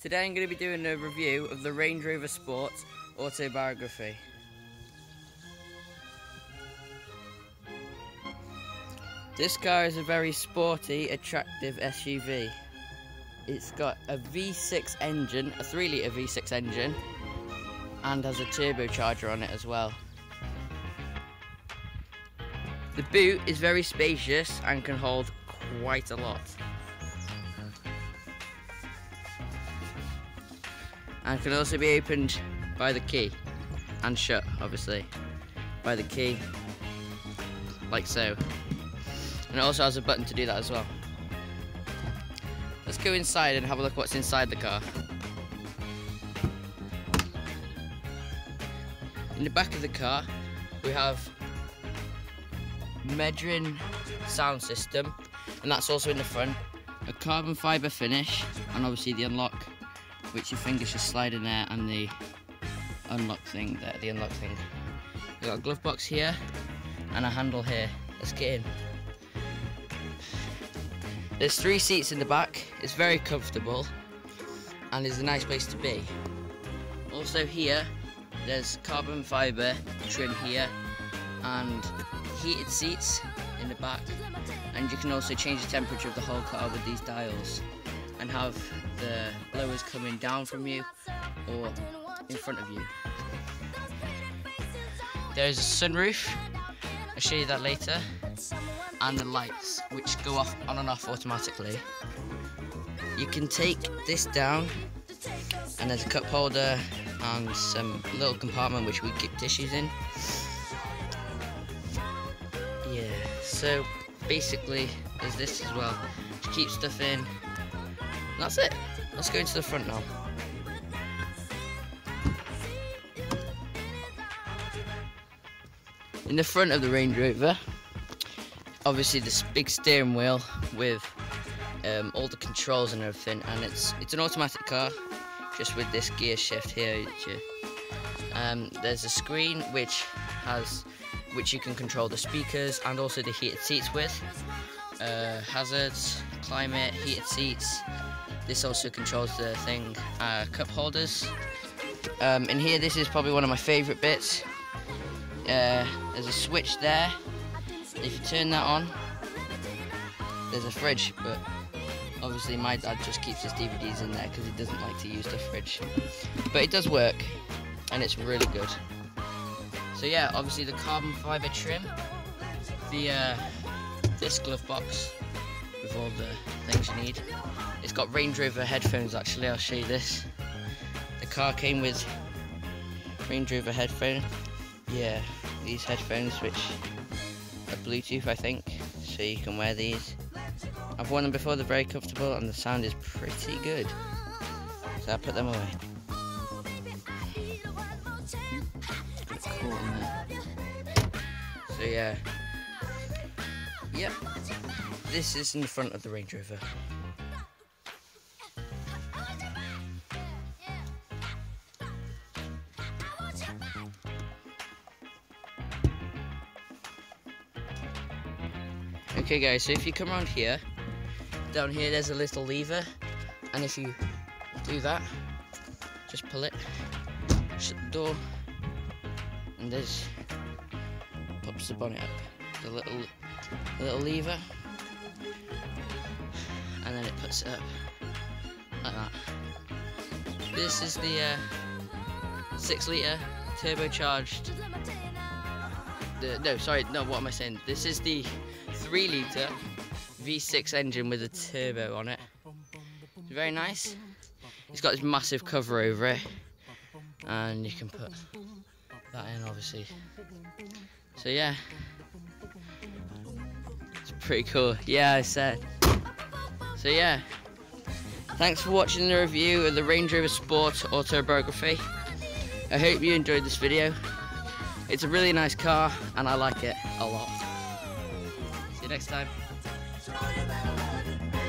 Today I'm going to be doing a review of the Range Rover Sport Autobiography. This car is a very sporty, attractive SUV. It's got a V6 engine, a 3-litre V6 engine, and has a turbocharger on it as well. The boot is very spacious and can hold quite a lot. And can also be opened by the key, and shut, obviously, by the key, like so. And it also has a button to do that as well. Let's go inside and have a look what's inside the car. In the back of the car, we have Medrin sound system, and that's also in the front. A carbon fibre finish, and obviously the unlock, which your fingers just slide in there, and the unlock thing there, the unlock thing. We've got a glove box here and a handle here. Let's get in. There's 3 seats in the back. It's very comfortable and is a nice place to be. Also here, there's carbon fibre trim here and heated seats in the back, and you can also change the temperature of the whole car with these dials, and have the blowers coming down from you or in front of you. There's a sunroof, I'll show you that later, and the lights which go off on and off automatically. You can take this down, and there's a cup holder and some little compartment which we keep tissues in. Yeah, so basically there's this as well to keep stuff in. And that's it. Let's go into the front now. In the front of the Range Rover, obviously this big steering wheel with all the controls and everything, and it's an automatic car, just with this gear shift here. There's a screen which you can control the speakers and also the heated seats with. Hazards, climate, heated seats. This also controls the thing, cup holders. In here, this is probably one of my favourite bits. There's a switch there. If you turn that on, there's a fridge, but obviously my dad just keeps his DVDs in there because he doesn't like to use the fridge. But it does work, and it's really good. So yeah, obviously the carbon fibre trim, this glove box with all the things you need. It's got Range Rover headphones, actually. I'll show you this. The car came with Range Rover headphone. Yeah, these headphones which are Bluetooth, I think, so you can wear these. I've worn them before, they're very comfortable and the sound is pretty good. So I'll put them away. So yeah. Yep. This is in the front of the Range Rover. Okay guys, so if you come around here, down here there's a little lever, and if you do that, just pull it, shut the door, and there's, pops the bonnet up, the little lever, and then it puts it up, like that. This is the 6-litre turbocharged, what am I saying? This is the 3-litre V6 engine with a turbo on it. It's very nice. It's got this massive cover over it, and you can put that in, obviously. So yeah, it's pretty cool. Yeah, I said. So yeah, thanks for watching the review of the Range Rover Sport Autobiography. I hope you enjoyed this video. It's a really nice car, and I like it a lot. See you next time.